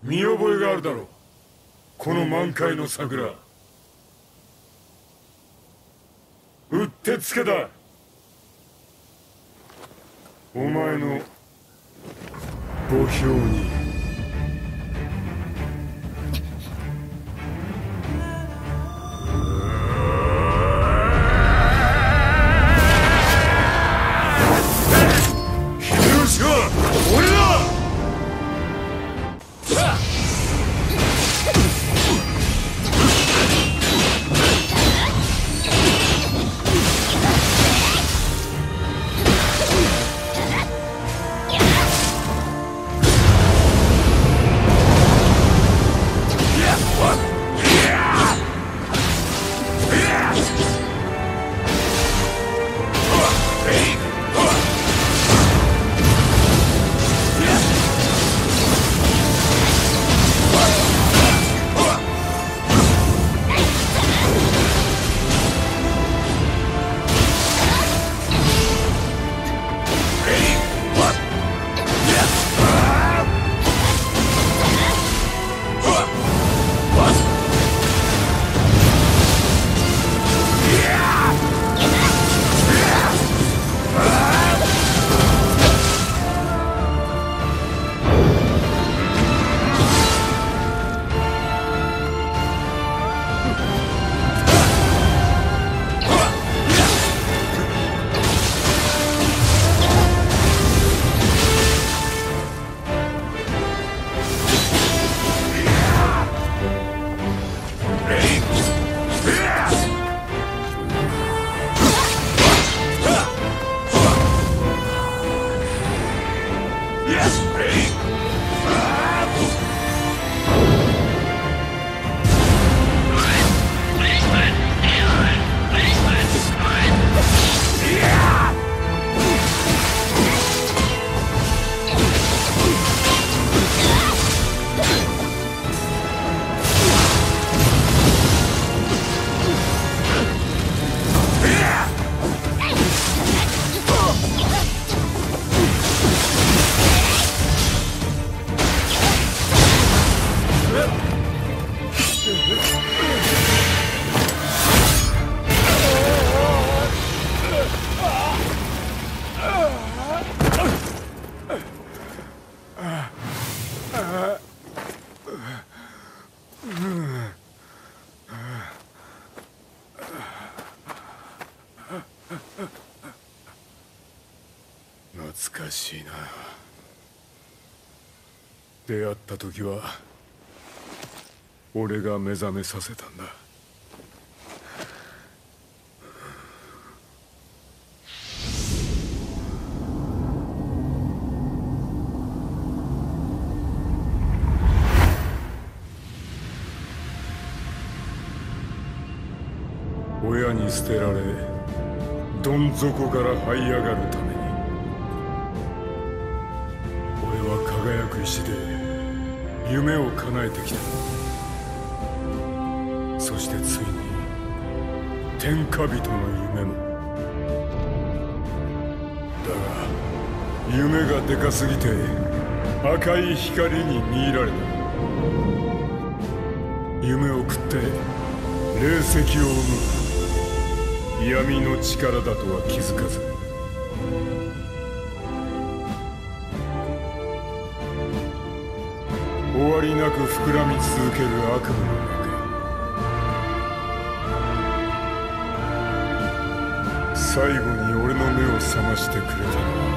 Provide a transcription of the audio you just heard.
見覚えがあるだろう、この満開の桜。うってつけだ。お前の墓標に。秀吉は俺だ。懐かしいな。出会った時は俺が目覚めさせたんだ。親に捨てられどん底から這い上がるために、俺は輝く石で夢を叶えてきた。そしてついに天下人の夢も。だが夢がでかすぎて赤い光に見入られた。夢を食って霊石を生む闇の力だとは気づかず、終わりなく膨らみ続ける悪夢の中、最後に俺の目を覚ましてくれたのは